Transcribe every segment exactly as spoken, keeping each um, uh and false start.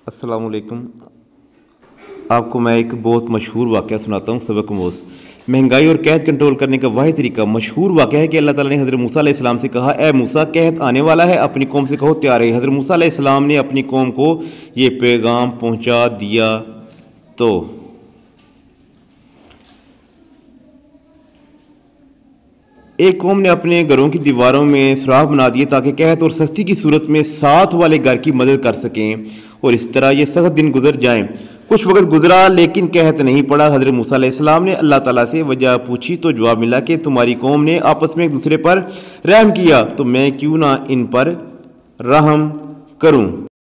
अस्सलाम वालेकुम। आपको मैं एक बहुत मशहूर वाक़या सुनाता हूँ, सबक आमोज़। महंगाई और कहत कंट्रोल करने का वाहिद तरीका मशहूर वाक़या है कि अल्लाह ताला ने हज़रत मूसा अलैहिस्सलाम से कहा, ए मूसा, कहत आने वाला है, अपनी कौम से कहो तैयार है। हज़रत मूसा अलैहिस्सलाम ने अपनी कौम को ये पैगाम पहुँचा दिया तो एक कौम ने अपने घरों की दीवारों में सुराख बना दिए ताकि कहत और सख्ती की सूरत में साथ वाले घर की मदद कर सकें और इस तरह ये सख्त दिन गुजर जाएं। कुछ वक्त गुजरा लेकिन कहत नहीं पड़ा। हज़रत मूसा अलैहिस्सलाम ने अल्लाह ताला से वजह पूछी तो जवाब मिला कि तुम्हारी कौम ने आपस में एक दूसरे पर रहम किया, तो मैं क्यों ना इन पर रहम करूं।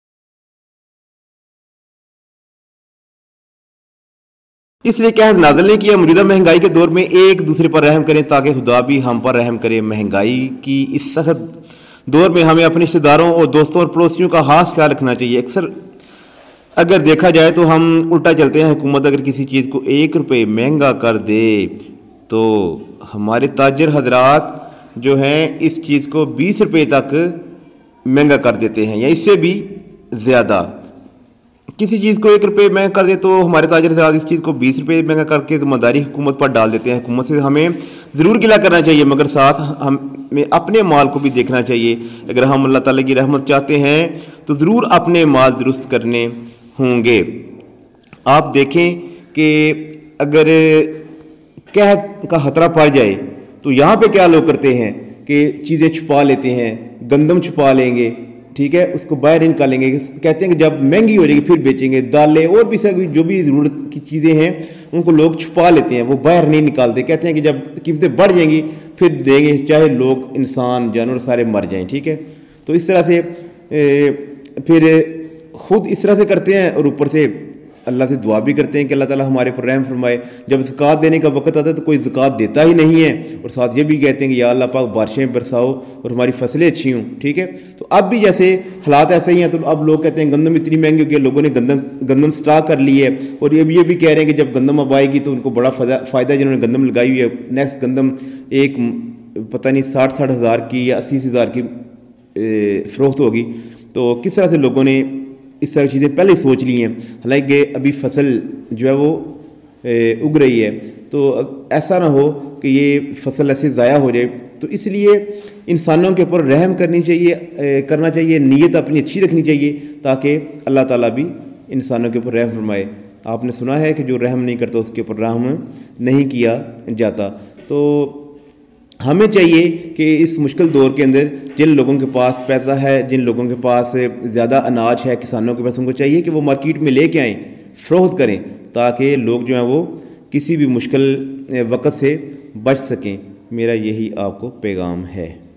इसलिए कहत नाज़िल ने किया, मौजूदा महंगाई के दौर में एक दूसरे पर रहम करें ताकि खुदा भी हम पर रहम करे। महंगाई की इस सख्त दौर में हमें अपने रिश्तेदारों और दोस्तों और पड़ोसियों का खास ख्याल रखना चाहिए। अक्सर अगर देखा जाए तो हम उल्टा चलते हैं। हुकूमत अगर किसी चीज़ को एक रुपये महंगा कर दे तो हमारे ताजर हजरात जो हैं इस चीज़ को बीस रुपये तक महंगा कर देते हैं या इससे भी ज़्यादा। किसी चीज़ को एक रुपये महंगा कर दे तो हमारे ताजर हजरात इस चीज़ को बीस रुपये महंगा करके ज़िम्मेदारी हुकूमत पर डाल देते हैं। हुकूमत से हमें ज़रूर गिला करना चाहिए, मगर साथ हमें अपने माल को भी देखना चाहिए। अगर हम अल्लाह ताला की रहमत चाहते हैं तो ज़रूर अपने माल दुरुस्त करने होंगे। आप देखें कि अगर कहत का खतरा पड़ जाए तो यहाँ पे क्या लोग करते हैं कि चीज़ें छुपा लेते हैं, गंदम छुपा लेंगे, ठीक है, उसको बाहर निकालेंगे, कहते हैं कि जब महंगी हो जाएगी फिर बेचेंगे। दालें और भी सब जो भी ज़रूरत की चीज़ें हैं उनको लोग छुपा लेते हैं, वो बाहर नहीं निकालते। कहते हैं कि जब कीमतें बढ़ जाएंगी फिर देंगे, चाहे लोग इंसान जानवर सारे मर जाएं, ठीक है। तो इस तरह से ए, फिर खुद इस तरह से करते हैं और ऊपर से अल्लाह से दुआ भी करते हैं कि अल्लाह ताला हमारे पर रहम फरमाए। जब ज़कात देने का वक्त आता है तो कोई ज़कात देता ही नहीं है और साथ ये भी कहते हैं कि या अल्लाह पाक बारिशें बरसाओ और हमारी फसलें अच्छी हों, ठीक है। तो अब भी जैसे हालात ऐसे ही हैं तो अब लोग कहते हैं गंदम इतनी महंगी हो गई, लोगों ने गंदम गंदम स्टॉक कर ली है और ये भी ये भी कह रहे हैं कि जब गंदम अब आएगी तो उनको बड़ा फ़ायदा है जिन्होंने गंदम लगाई हुई है। नेक्स्ट गंदम एक पता नहीं साठ साठ हज़ार की या अस्सी हज़ार की फ़रोख्त होगी। तो किस तरह से लोगों ने इस तरह की चीज़ें पहले सोच ली हैं, हालांकि अभी फसल जो है वो उग रही है, तो ऐसा ना हो कि ये फसल ऐसे ज़ाया हो जाए। तो इसलिए इंसानों के ऊपर रहम करनी चाहिए करना चाहिए, नीयत अपनी अच्छी रखनी चाहिए ताकि अल्लाह ताला भी इंसानों के ऊपर रहम फरमाए। आपने सुना है कि जो रहम नहीं करता उसके ऊपर रहम नहीं किया जाता। तो हमें चाहिए कि इस मुश्किल दौर के अंदर जिन लोगों के पास पैसा है, जिन लोगों के पास ज़्यादा अनाज है, किसानों के पास, उनको चाहिए कि वो मार्केट में लेके आएँ, फ़रोख्त करें ताकि लोग जो हैं वो किसी भी मुश्किल वक्त से बच सकें। मेरा यही आपको पैगाम है।